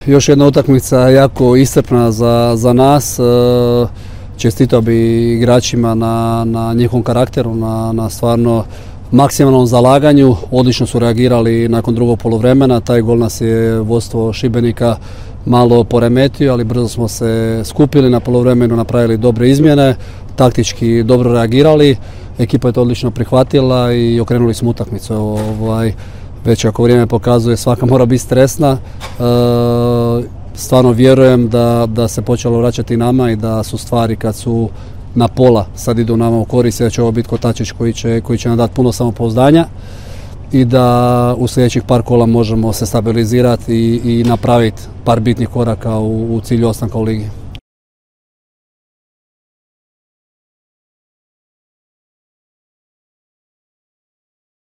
Još jedna utakmica jako iscrpna za nas. Čestitao bi igračima na njihovom karakteru, na stvarno maksimalnom zalaganju. Odlično su reagirali nakon drugog poluvremena. Taj gol nas je vodstvo Šibenika malo poremetio, ali brzo smo se skupili na poluvremenu, napravili dobre izmjene, taktički dobro reagirali. Ekipa je to odlično prihvatila i okrenuli smo utakmicu. Već ako vrijeme pokazuje, svaka mora biti stresna. Stvarno vjerujem da se počelo vraćati nama i da su stvari kad su na pola sad idu nama u korist, da će ovo biti kotačić koji će nam dati puno samopouzdanja i da u sljedećih par kola možemo se stabilizirati i napraviti par bitnih koraka u cilju ostanka u ligi.